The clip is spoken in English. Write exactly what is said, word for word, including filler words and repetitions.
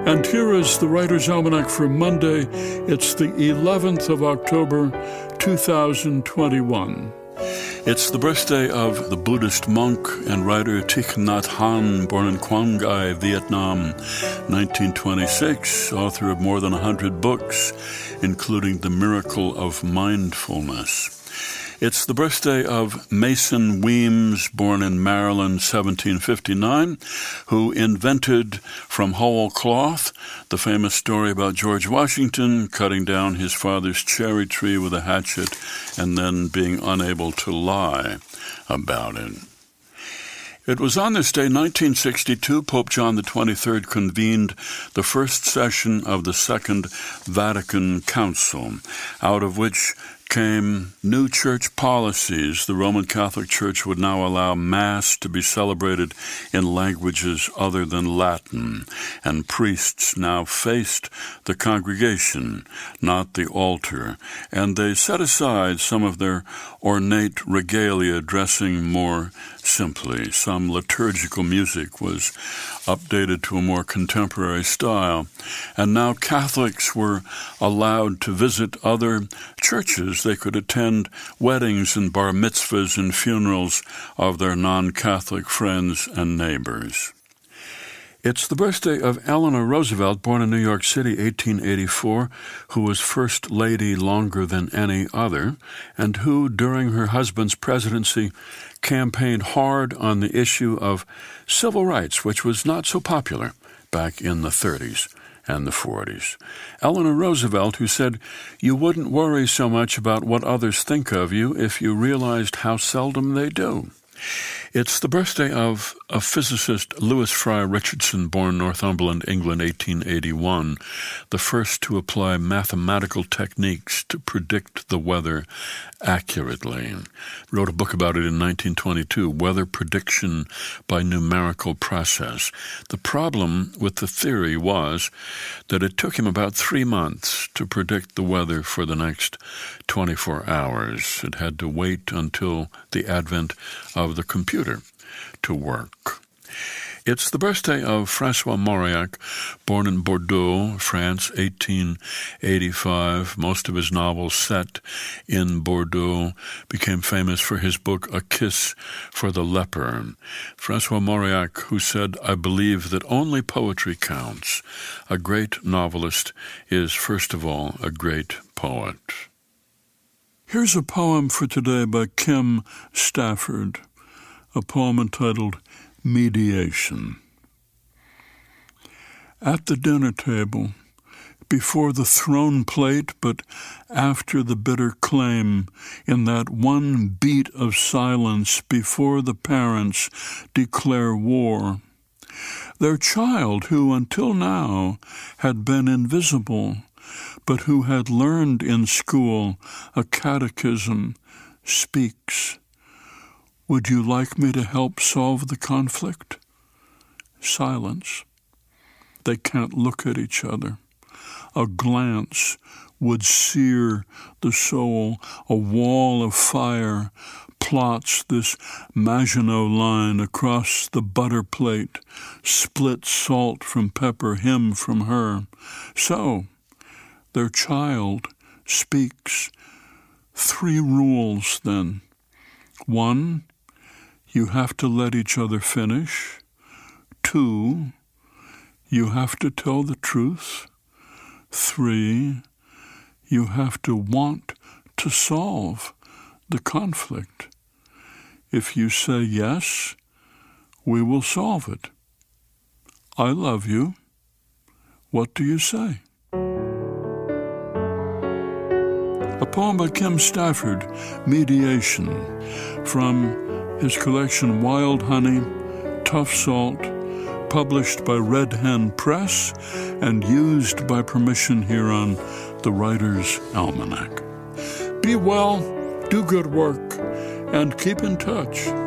And here is the Writer's Almanac for Monday. It's the eleventh of October, two thousand twenty-one. It's the birthday of the Buddhist monk and writer Thich Nhat Hanh, born in Quang Ngai, Vietnam, nineteen twenty-six, author of more than one hundred books, including The Miracle of Mindfulness. It's the birthday of Mason Weems, born in Maryland, seventeen fifty-nine, who invented from whole cloth the famous story about George Washington cutting down his father's cherry tree with a hatchet and then being unable to lie about it. It was on this day, nineteen sixty-two, Pope John the twenty-third convened the first session of the Second Vatican Council, out of which came new church policies. The Roman Catholic Church would now allow Mass to be celebrated in languages other than Latin, and priests now faced the congregation, not the altar, and they set aside some of their ornate regalia, dressing more simply. Some liturgical music was updated to a more contemporary style, and now Catholics were allowed to visit other churches. They could attend weddings and bar mitzvahs and funerals of their non-Catholic friends and neighbors. It's the birthday of Eleanor Roosevelt, born in New York City, eighteen eighty-four, who was First Lady longer than any other, and who, during her husband's presidency, campaigned hard on the issue of civil rights, which was not so popular back in the thirties and the forties. Eleanor Roosevelt, who said, "You wouldn't worry so much about what others think of you if you realized how seldom they do." It's the birthday of a physicist, Lewis Fry Richardson, born Northumberland, England, eighteen eighty-one, the first to apply mathematical techniques to predict the weather accurately. Wrote a book about it in nineteen twenty-two, Weather Prediction by Numerical Process. The problem with the theory was that it took him about three months to predict the weather for the next twenty-four hours. It had to wait until the advent of the computer to work. It's the birthday of François Mauriac, born in Bordeaux, France, eighteen eighty-five. Most of his novels set in Bordeaux, became famous for his book A Kiss for the Leper. François Mauriac, who said, "I believe that only poetry counts. A great novelist is, first of all, a great poet." Here's a poem for today by Kim Stafford, a poem entitled Mediation. At the dinner table, before the thrown plate, but after the bitter claim, in that one beat of silence before the parents declare war, their child, who until now had been invisible, but who had learned in school a catechism, speaks. "Would you like me to help solve the conflict?" Silence. They can't look at each other. A glance would sear the soul. A wall of fire plots this Maginot line across the butter plate, split salt from pepper, him from her. So, their child speaks. Three rules, then. One, you have to let each other finish. Two, you have to tell the truth. Three, you have to want to solve the conflict. If you say yes, we will solve it. I love you. What do you say? A poem by Kim Stafford, Mediation, from his collection Wild Honey, Tough Salt, published by Red Hen Press and used by permission here on the Writer's Almanac. Be well, do good work, and keep in touch.